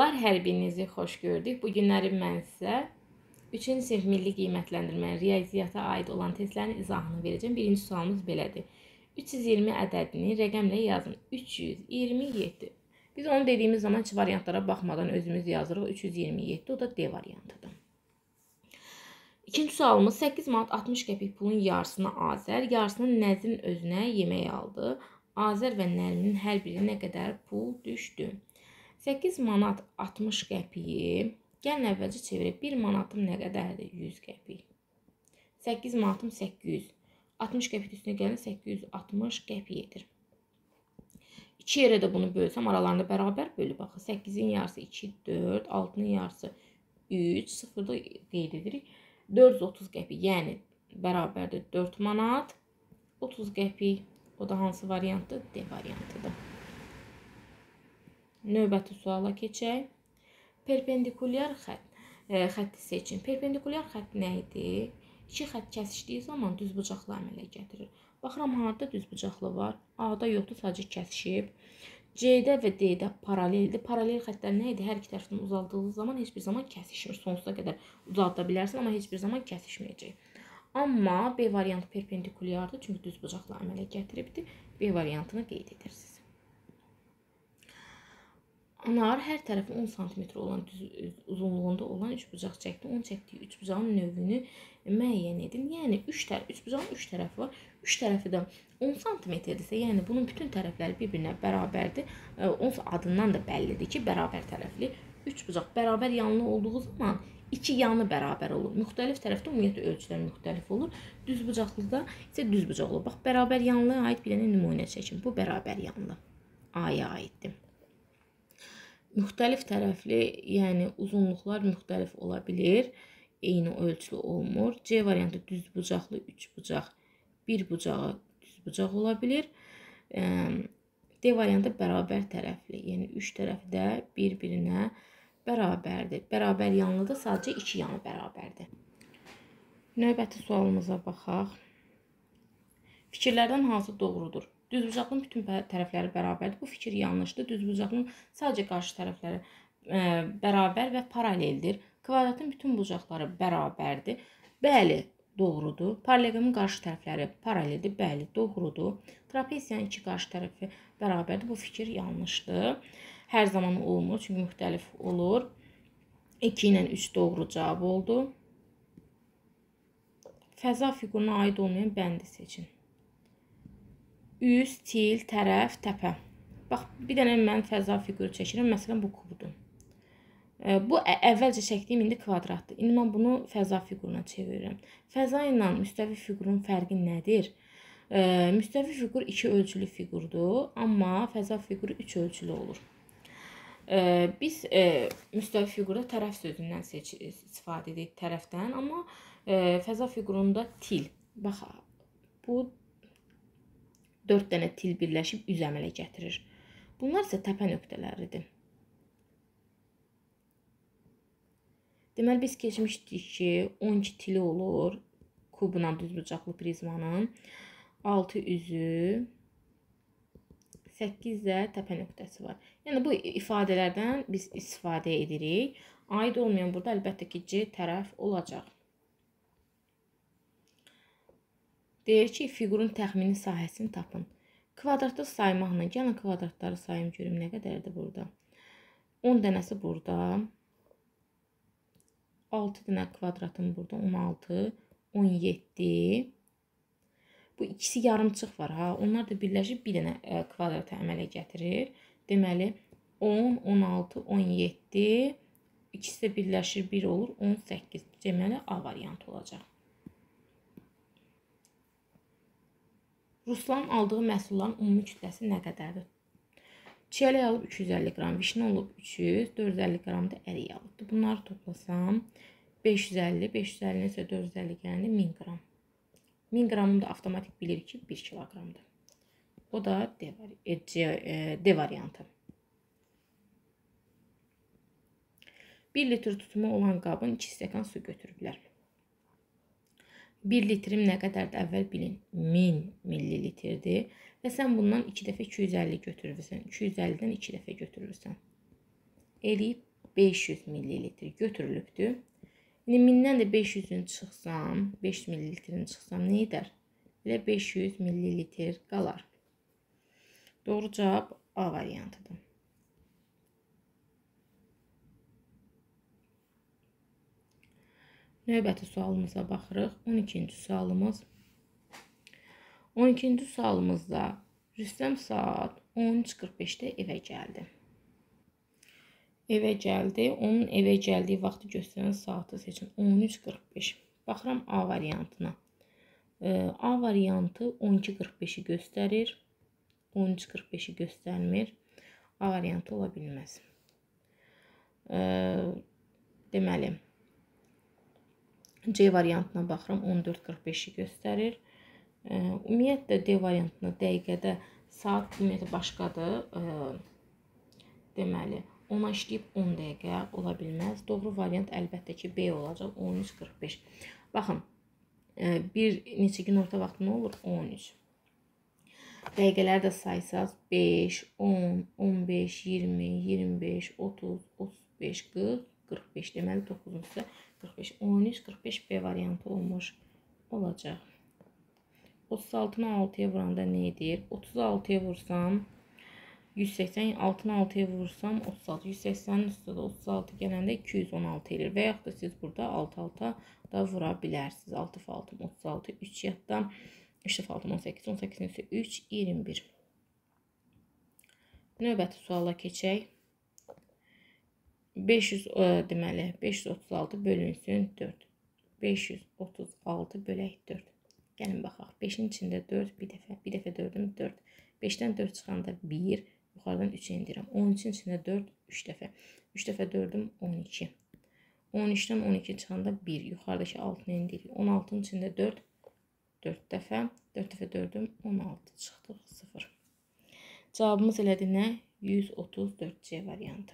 Uşaqlar, hər birinizi xoş gördük. Bu günləri mən sizə 3-cü sinif milli qiymətləndirmənin riyaziyyata aid olan testlərin izahını verəcəm. Birinci sualımız belədir. 320 ədədini rəqəmlə yazın. 327. Biz onu dediyimiz zaman heç variantlara baxmadan özümüz yazırıq. 327, o da D variantıdır. İkinci sualımız 8 manat 60 qəpik pulun yarısını Azər, yarısını Nəzrin özünə yemək aldı. Azər və Nərminin hər biri nə qədər pul düşdü? 8 manat 60 qəpiyi, gəlin əvvəlcə çevirək. 1 manatım nə qədərdir? 100 qəpik. 8 manatım 800. 60 qəpik üstünə gəlin 860 qəpik edir. 2 yerə də bunu bölsəm aralarında bərabər bölü baxın. 8-in yarısı 2, 4, 6-nın yarısı 3, 0-da qeyd edirik. 430 qəpik, yəni bərabərdir 4 manat 30 qəpik. O da hansı variantdır? D variantıdır. Növbəti suala keçək. Perpendikulyar xətti seçin. Perpendikulyar xətt nə idi? İki xətt kəsişdiyi zaman düzbucaqlı əmələ gətirir. Baxıram, harada düzbucaqlı var? A-da yoxdur, sadəcə kəsişib. C-də və D-də paraleldir. Paralel xəttlər nə idi? Hər iki tərəfdən uzaldığı zaman heç bir zaman kəsişmir. Sonsuza qədər uzalda bilərsən, amma heç bir zaman kəsişməyəcək. Amma B variantı perpendikulyardır, çünki düzbucaqlı əmələ gətiribdir. B variantını qeyd edirsiniz. Anar hər tərəfi 10 cm olan uzunluğunda olan üçbucaq çəkdi. Onun çəkdiyi üçbucağın növünü müəyyən edin. Yəni üçbucağın 3 tərəfi var. 3 tərəfi də 10 cm-dirsə, yəni bunun bütün tərəfləri bir-birinə bərabərdir. Onun adından da bəllidir ki, bərabər tərəfli üçbucaq bərabər yanlı olduğu zaman iki yanı bərabər olur. Müxtəlif tərəfdə ümumiyyətlə ölçülər müxtəlif olur. Düzbucaqlıda isə düzbucaqlı. Bax, bərabər yanlıya aid bir dənə nümunə çəkin. Bu bərabər yanlı A-ya aiddir. Müxtəlif tərəfli, yəni uzunluqlar müxtəlif ola bilir. Eyni ölçülü olmur. C variantı düzbucaqlı üçbucaq, bir bucağı düzbucaq ola bilir. D variantı bərabər tərəfli, yəni üç tərəfi də bir-birinə bərabərdir. Bərabər yanlıda sadəcə iki yanı bərabərdir. Növbəti sualımıza baxaq. Fikirlərdən hansı doğrudur? Düzbucaqlının bütün tərəfləri bərabərdir. Bu fikir yanlışdır. Düzbucaqlının sadəcə qarşı tərəfləri bərabər və paraleldir. Kvadratın bütün bucaqları bərabərdir. Bəli, doğrudur. Paraleloqramın qarşı tərəfləri paraleldir. Bəli, doğrudur. Trapesiyanın iki qarşı tərəfi bərabərdir. Bu fikir yanlışdır. Hər zaman olmur, çünki müxtəlif olur. 2 ilə 3 doğru cavab oldu. Fəza fiquruna aid olmayan bəndi seçin. Üz, til, tərəf, təpə. Bax, bir dənə mən fəza fiquru çəkirəm. Məsələn, bu kubdur. Bu əvvəlcə çəkdiyim indi kvadratdır. İndi mən bunu fəza fiquruna çevirirəm. Fəza ilə müstəvi fiqurun fərqi nədir? Müstəvi fiqur iki ölçülü fiqurdur, amma fəza fiquru üç ölçülü olur. Biz müstəvi fiqurda tərəf sözündən istifadə edirik, tərəfdən, amma fəza fiqurunda til. Bax, bu 4 dənə til birləşib üz əmələ gətirir. Bunlar isə təpə nöqtələridir. Deməli, biz keçmişdik ki, 12 tili olur kubla düzbucaqlı prizmanın. 6 üzü, 8 də təpə nöqtəsi var. Yəni, bu ifadələrdən biz istifadə edirik. Aid olmayan burada əlbəttə ki, C tərəf olacaq. Deyir ki, fiqurun təxmini sahəsini tapın. Kvadratda saymaqla, gəlin kvadratları sayım görüm nə qədərdir burada. 10 dənəsi burada. 6 dənə kvadratım burada. 16, 17. Bu ikisi yarımçıq var. Onlar da birləşib bir dənə kvadrata əmələ gətirir. Deməli, 10, 16, 17. İkisi də birləşir 1 olur. 18. Deməli, A variantı olacaq. Ruslan aldığı məhsulların ümumi kütləsi nə qədərdir? Çiyələk alıb 250 qram, vişnə olub 300, 450 qram da ərik alıbdır. Bunları toplasam 550, 550 isə 450 gəlində 1000 qram. 1000 qramını da avtomatik bilir ki 1 kiloqramdır. O da D variantı. 1 litr tutumu olan qabın 2 stəkan su götürüblər. 1 litrim nə qədərdir? Əvvəl bilin. 1000 millilitrdir. Və sən bundan 2 dəfə 250 götürürsən. 250-dən 2 dəfə götürürsən. Eləyib 500 millilitr götürülübdür. İndi 1000-dən də 500-ün çıxsam, 500 millilitrini çıxsam nə edər? Elə 500 millilitr qalar. Doğru cavab A variantıdır. Növbəti sualımıza baxırıq. 12-ci sualımız. 12-ci sualımızda Rüstəm saat 13:45-də evə gəldi. Evə gəldi. Onun evə gəldiyi vaxtı göstərən saatı seçin. 13:45. Baxıram A variantına. A variantı 12:45-i göstərir. 13:45-i göstərmir. A variantı ola bilməz. Deməli, C variantına baxıram. 14:45-i göstərir. Ümumiyyətlə D variantına dəqiqədə saat ümumiyyətlə başqadır. Deməli, ona işləyib 10 dəqiqə ola bilməz. Doğru variant əlbəttə ki B olacaq. 13:45. Baxın, bir neçə gün orta vaxtı nə olur? 13. Dəqiqələri də saysaz 5, 10, 15, 20, 25, 30, 35, 40, 45. Deməli 9-un üstə 45. 13, 45 B variantı olmuş olacaq. 36-nı 6-ya vuranda nə edir? 36-ya vursam 180, 6-nı 6-ya vursam 36, 180-nin üstə də 36 gələndə 216 edir. Və yaxud da siz burada 6-6 da vura bilərsiniz. 6 faltım 36, 3 yadda, 3 faltım 18, 18-nin üstə 3, 21. Növbəti suala keçək. 500, deməli, 536 bölünsün 4. 536 bölək 4. Gəlin baxaq. 5-in içində 4 bir dəfə 4-üm 4. 5-dən 4 çıxanda 1, yuxarıdan 3 endirirəm. 13-in içində 4 3 dəfə. 3 dəfə 4-üm 12. 13-dən 12 çıxanda 1, yuxarıdakı 6-nı endiririk. 16-nın içində 4 4 dəfə. 4 dəfə 4-üm 16 çıxdıq 0. Cavabımız elədi nə? 134C variantı.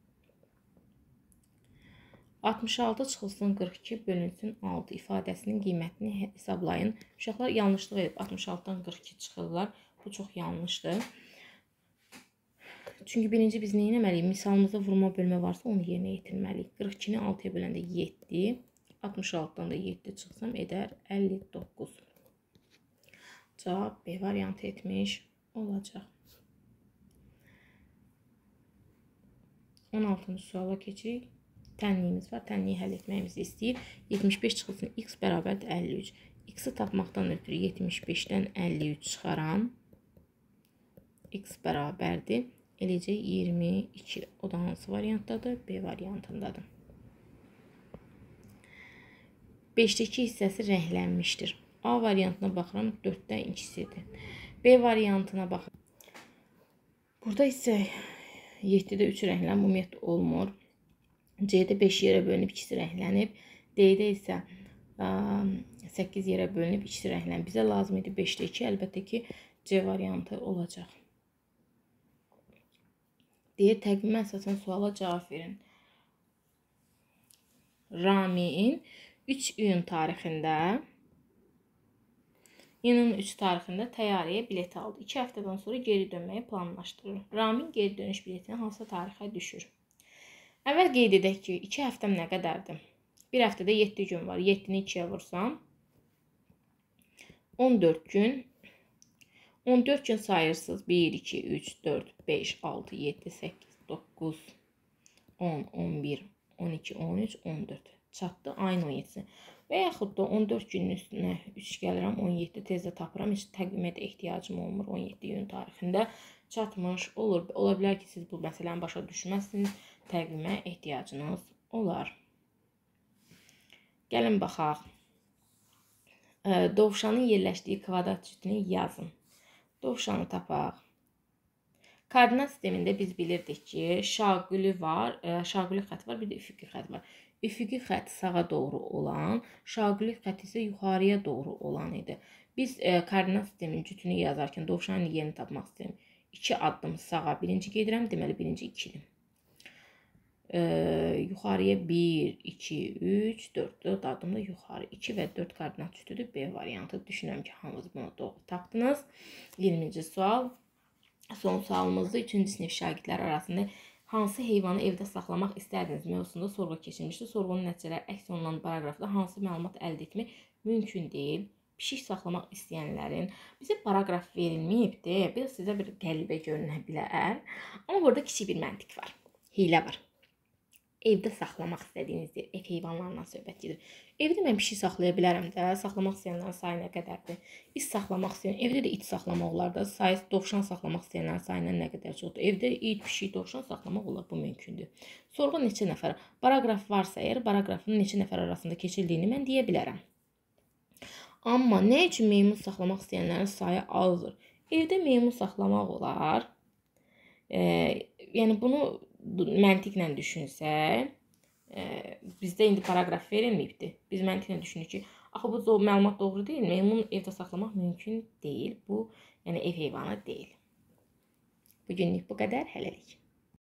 66 çıxılsın 42 bölünsün 6 ifadəsinin qiymətini hesablayın. Uşaqlar yanlışlıq edib 66-dan 42 çıxırlar. Bu çox yanlışdır. Çünki birinci biz nə etməliyik? Misalımızda vurma bölmə varsa onu yerinə yetirməliyik. 42-ni 6-ya böləndə 7, 66-dan da 7 çıxsam edər 59. Cavab B variantı etmiş olacaq. 16-cı suala keçirik. Tənliyimiz var. Tənliyi həll etməyimizi istəyir. 75 çıxılsın x bərabərdir 53. X-i tapmaqdan ötürü 75-dən 53 çıxaram. X bərabərdir. Eləcə 22. O da hansı variantdadır? B variantındadır. 5-dəki hissəsi rənglənmişdir. A variantına baxıram 4-dən ikisidir. B variantına baxıram. Burada isə 7-də 3 rənglən ümumiyyətlə olmur. C-də 5 yerə bölünüb, ikisi rənglənib. D-də isə 8 yerə bölünüb, ikisi rənglənib. Bizə lazım idi 5-də 2, əlbəttə ki C variantı olacaq. Deyir, təqvimə əsasən suala cavab verin. Rami'in 3 iyun tarixində iyunun 3 tarixində təyyarəyə bilet aldı. 2 həftədən sonra geri dönməyi planlaşdırır. Ramin geri dönüş biletini hansı tarixə düşür? Əvvəl qeyd edək ki, 2 həftəm nə qədərdir? Bir həftədə 7 gün var. 7-ni 2-yə vursam 14 gün. 14 gün sayırsınız. 1, 2, 3, 4, 5, 6, 7, 8, 9, 10, 11, 12, 13, 14. Çatdı ayın 17-si. Və yaxud da 14 günün üstünə 3 gəlirəm, 17 tezdə tapıram. Heç təqvimə də ehtiyacım olmur. 17 iyun tarixində çatmış olur. Ola bilər ki, siz bu məsələni başa düşməzsiniz. Təqvimə ehtiyacınız olar. Gəlin baxaq. Dovşanın yerləşdiyi kvadrat cütünü yazın. Dovşanı tapaq. Koordinat sistemində biz bilirdik ki, şaquli var, şaquli xətt var, bir də üfüqi xətt var. Üfüqi xətt sağa doğru olan, şaquli xətt isə yuxarıya doğru olan idi. Biz koordinat sisteminin cütünü yazarkən dovşanın yerini tapmaq istəyirəm. 2 addım sağa birinci gedirəm, deməli birinci 2-dir. Yuxarıya 1, 2, 3, 4, 4 adımda yuxarı 2 və 4 koordinat cütüdür. B variantı. Düşünürəm ki, hamınız bunu doğru tapdınız. 20-ci sual. Son sualımızda 3-cü sinif şagirdləri arasında hansı heyvanı evdə saxlamaq istərdiniz mövzusunda sorğu keçirilmişdi. Sorğunun nəticələri əks olunan paraqrafda hansı məlumat əldə etmək mümkün deyil? Pişik saxlamaq istəyənlərin bizə paraqraf verilməyibdi. Biraz sizə bir qəribə görünə bilər. Amma burada kiçik bir məntiq var. Hiylə var. Evdə saxlamaq istədiyiniz ev heyvanlarından söhbət gedir. Evdə mən pişik saxlaya bilərəm də. Saxlamaq istəyənlərin sayı nə qədərdir? İt saxlamaq istəyən, evdə də it saxlamaq olar da. Sayı dovşan saxlamaq istəyənlərin sayından nə qədər çoxdur? Evdə it, pişik, dovşan saxlamaq olar, bu mümkündür. Sorğu neçə nəfər? Paraqraf varsa əgər, paraqrafın neçə nəfər arasında keçildiyini mən deyə bilərəm. Amma nə üçün meymun saxlamaq istəyənlərin sayı azdır? Evdə meymun saxlamaq olar. Yəni bunu məntiqlə düşünsək, bizdə indi paraqraf verilməyibdi. Biz məntiqlə düşünürük ki, axı bu məlumat doğru deyil. Meymun evdə saxlamaq mümkün deyil. Bu, yəni ev heyvanı deyil. Bu günlük bu qədər. Hələlik.